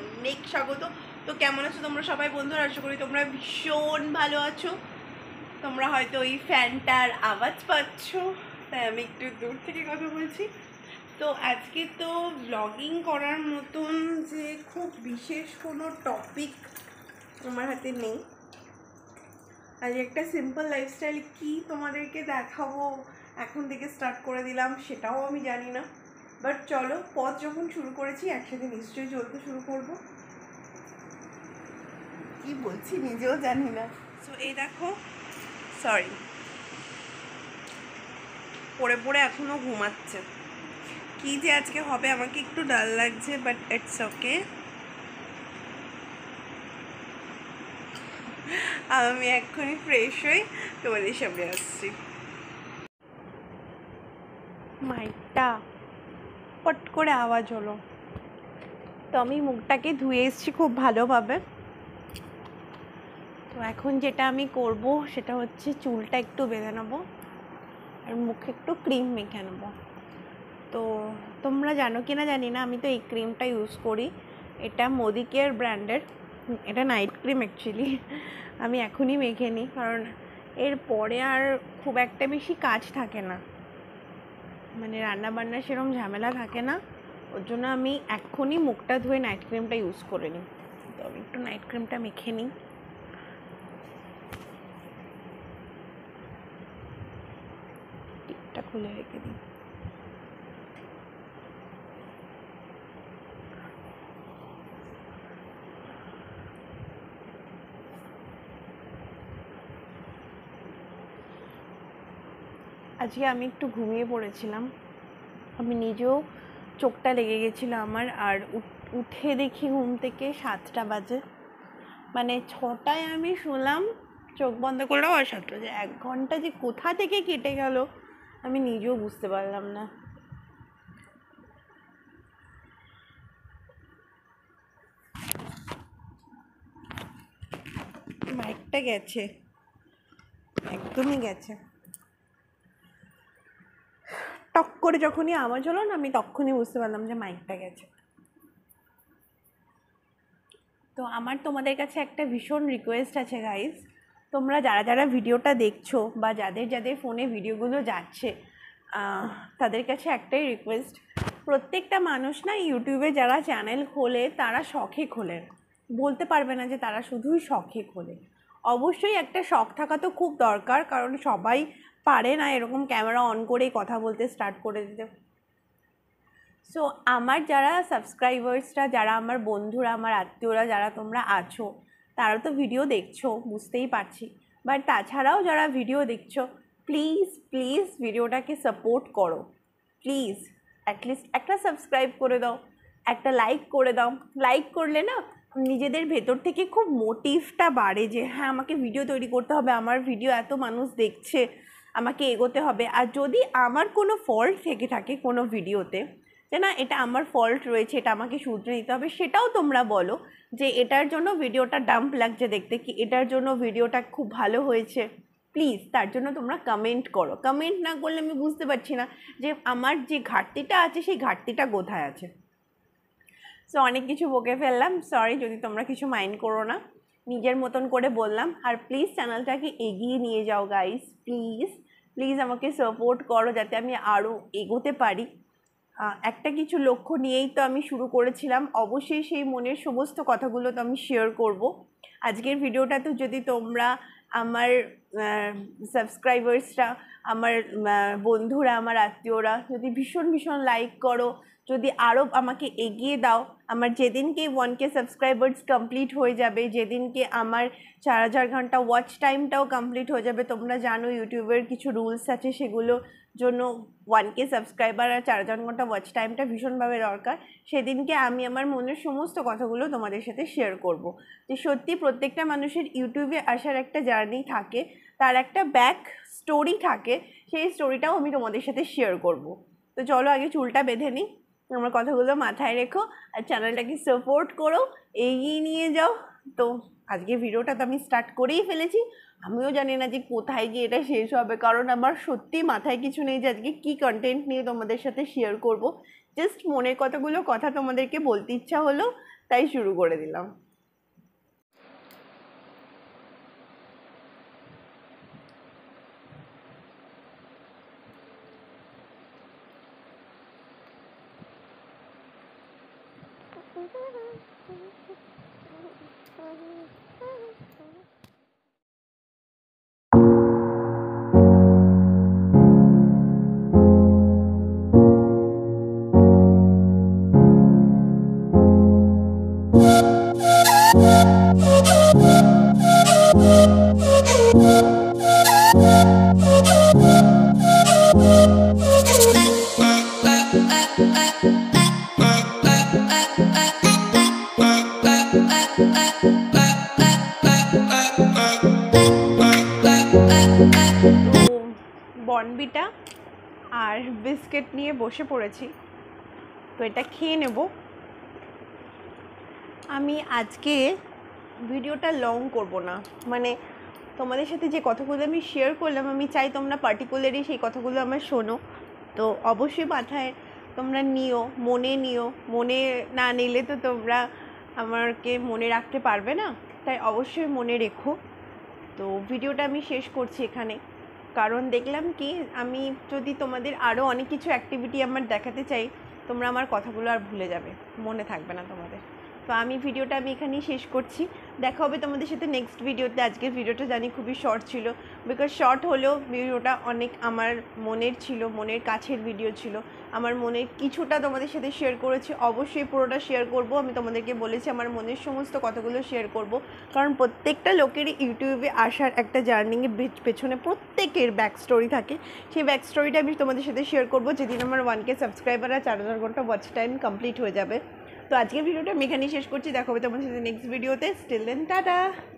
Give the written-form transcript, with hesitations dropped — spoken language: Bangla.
অনেক স্বাগত। তো কেমন আছো তোমরা সবাই বন্ধুরা? আশা করি তোমরা ভীষণ ভালো আছো। তোমরা হয়তো ওই ফ্যানটার আওয়াজ পাচ্ছ, তাই আমি একটু দূর থেকে কথা বলছি। তো আজকে তো ব্লগিং করার মতন যে খুব বিশেষ কোনো টপিক আমার হাতে নেই। আজ একটা সিম্পল লাইফস্টাইল কি তোমাদেরকে দেখাবো এখন থেকে স্টার্ট করে দিলাম সেটাও আমি জানি না, বাট চলো পথ যখন শুরু করেছি একসাথে নিশ্চয়ই চলতে শুরু করব। কি বলছি নিজেও জানি না। সো এই দেখো, সরি, পড়ে পড়ে এখনো ঘুমাচ্ছে। কি যে আজকে হবে আমাকে একটু ডাল লাগছে, বাট ইটস ওকে। আমি এক্ষুনি ফ্রেশ হই তোমাদের সামনে আসছি। মাইকটা পট করে আওয়াজ হলো, তো আমি মুখটাকে ধুয়ে এসেছি খুব ভালোভাবে। তো এখন যেটা আমি করব সেটা হচ্ছে চুলটা একটু বেঁধে নেবো আর মুখে একটু ক্রিম মেখে নেবো। তো তোমরা জানো কি না জানি না, আমি তো এই ক্রিমটা ইউজ করি। এটা মোদি কেয়ার ব্র্যান্ডের, এটা নাইট ক্রিম অ্যাকচুয়ালি। আমি এখনই মেখে নিই কারণ এর পরে আর খুব একটা বেশি কাজ থাকে না, মানে রান্না বান্না সেরকম ঝামেলা থাকে না। ওর জন্য আমি এখনই মুখটা ধুয়ে নাইট ক্রিমটা ইউজ করে নিই। তো আমি একটু নাইট ক্রিমটা মেখে নিই। টিপটা খুলে রেখে দিই। আজকে আমি একটু ঘুমিয়ে পড়েছিলাম, আমি নিজেও চোখটা লেগে গেছিলো আমার। আর উঠে দেখি ঘুম থেকে 7টা বাজে, মানে 6টায় আমি শুনলাম, চোখ বন্ধ করলেও আর 7টা, যে 1 ঘন্টা যে কোথা থেকে কেটে গেল আমি নিজেও বুঝতে পারলাম না। মাইকটা গেছে, একদমই গেছে। টক করে যখনই আওয়াজ হলো না, আমি তখনই বুঝতে পারলাম যে মাইকটা গেছে। তো আমার তোমাদের কাছে একটা ভীষণ রিকোয়েস্ট আছে গাইস, তোমরা যারা যারা ভিডিওটা দেখছো বা যাদের যাদের ফোনে ভিডিওগুলো যাচ্ছে, তাদের কাছে একটাই রিকোয়েস্ট, প্রত্যেকটা মানুষ না ইউটিউবে যারা চ্যানেল খোলে তারা শখে খোলে, বলতে পারবে না যে তারা শুধুই শখে খোলে। অবশ্যই একটা শখ থাকা তো খুব দরকার, কারণ সবাই পারে না এরকম ক্যামেরা অন করেই কথা বলতে স্টার্ট করে দিতে। সো আমার যারা সাবস্ক্রাইবার্সরা, যারা আমার বন্ধুরা, আমার আত্মীয়রা যারা তোমরা আছো, তারা তো ভিডিও দেখছো বুঝতেই পারছি, বাট তাছাড়াও যারা ভিডিও দেখছো, প্লিজ প্লিজ ভিডিওটাকে সাপোর্ট করো। প্লিজ অ্যাটলিস্ট একটা সাবস্ক্রাইব করে দাও, একটা লাইক করে দাও। লাইক করলে না নিজেদের ভেতর থেকে খুব মোটিভটা বাড়ে যে হ্যাঁ আমাকে ভিডিও তৈরি করতে হবে, আমার ভিডিও এত মানুষ দেখছে, আমাকে এগোতে হবে। আর যদি আমার কোনো ফল্ট থেকে থাকে কোনো ভিডিওতে, যে না এটা আমার ফল্ট রয়েছে, এটা আমাকে শুধরে নিতে হবে, সেটাও তোমরা বলো যে এটার জন্য ভিডিওটা ডাম্প লাগছে দেখতে, কি এটার জন্য ভিডিওটা খুব ভালো হয়েছে। প্লিজ তার জন্য তোমরা কমেন্ট করো। কমেন্ট না করলে আমি বুঝতে পারছি না যে আমার যে ঘাটতিটা আছে সেই ঘাটতিটা কোথায় আছে। সো অনেক কিছু বকে ফেললাম, সরি যদি তোমরা কিছু মাইন্ড করো না, নিজের মতন করে বললাম। আর প্লিজ চ্যানেলটাকে এগিয়ে নিয়ে যাও গাইস, প্লিজ প্লিজ আমাকে সাপোর্ট করো যাতে আমি আরও এগোতে পারি। একটা কিছু লক্ষ্য নিয়েই তো আমি শুরু করেছিলাম, অবশ্যই সেই মনের সমস্ত কথাগুলো তো আমি শেয়ার করব। আজকের ভিডিওটা তো যদি তোমরা আমার সাবস্ক্রাইবার্সরা, আমার বন্ধুরা, আমার আত্মীয়রা যদি ভীষণ ভীষণ লাইক করো, যদি আরও আমাকে এগিয়ে দাও, আমার যেদিনকে 1K সাবস্ক্রাইবার্স কমপ্লিট হয়ে যাবে, যেদিনকে আমার 4000 ঘন্টা ওয়াচ টাইমটাও কমপ্লিট হয়ে যাবে, তোমরা জানো ইউটিউবের কিছু রুলস আছে, সেগুলো জন্য 1K সাবস্ক্রাইবার আর 4000 ঘন্টা ওয়াচ টাইমটা ভীষণভাবে দরকার। সেদিনকে আমি আমার মনের সমস্ত কথাগুলো তোমাদের সাথে শেয়ার করব। যে সত্যি প্রত্যেকটা মানুষের ইউটিউবে আসার একটা জার্নি থাকে, তার একটা ব্যাক স্টোরি থাকে, সেই স্টোরিটাও আমি তোমাদের সাথে শেয়ার করব। তো চলো আগে চুলটা বেঁধে নিই, আমার কথাগুলো মাথায় রেখো আর চ্যানেলটাকে সাপোর্ট করো, এগিয়ে নিয়ে যাও। তো আজকে ভিডিওটা তো আমি স্টার্ট করেই ফেলেছি, আমিও জানি না যে কোথায় গিয়ে এটা শেষ হবে, কারণ আমার সত্যি মাথায় কিছু নেই যে আজকে কী কন্টেন্ট নিয়ে তোমাদের সাথে শেয়ার করব। জাস্ট মনের কথা তোমাদেরকে বলতে ইচ্ছা হলো, তাই শুরু করে দিলাম। বর্নভিটা আর বিস্কিট নিয়ে বসে পড়েছি, তো এটা খেয়ে নেব। আমি আজকে ভিডিওটা লং করব না, মানে তোমাদের সাথে যে কথাগুলো আমি শেয়ার করলাম আমি চাই তোমরা পার্টিকুলারলি সেই কথাগুলো আমার শোনো। তো অবশ্যই মাথায় তোমরা নিও, মনে না নিলে তো তোমরা আমাকে মনে রাখতে পারবে না, তাই অবশ্যই মনে রেখো। তো ভিডিওটা আমি শেষ করছি এখানে, কারণ দেখলাম কি আমি যদি তোমাদের আরও অনেক কিছু অ্যাক্টিভিটি আমার দেখাতে চাই, তোমরা আমার কথাগুলো আর ভুলে যাবে, মনে থাকবে না তোমাদের। তো আমি ভিডিওটা এখানেই শেষ করছি। দেখা হবে তোমাদের সাথে নেক্সট ভিডিওতে। আজকের ভিডিওটা জানি খুবই শর্ট ছিল, বিকজ শর্ট হলেও ভিডিওটা অনেক আমার মনের ছিল, মনের কাছের ভিডিও ছিল। আমার মনের কিছুটা তোমাদের সাথে শেয়ার করেছি, অবশ্যই পুরোটা শেয়ার করব। আমি তোমাদেরকে বলেছি আমার মনের সমস্ত কথাগুলো শেয়ার করব, কারণ প্রত্যেকটা লোকেরই ইউটিউবে আসার একটা জার্নিংয়ের পেছনে প্রত্যেকের ব্যাক স্টোরি থাকে। সেই ব্যাক স্টোরিটা আমি তোমাদের সাথে শেয়ার করব যেদিন আমার 1K সাবস্ক্রাইবার আর 4000 ঘন্টা ওয়াচ টাইম কমপ্লিট হয়ে যাবে। তো আজকের ভিডিওটা আমি এখানেই শেষ করছি। দেখা হবে তোমাদের সাথে নেক্সট ভিডিওতে। Still then tata.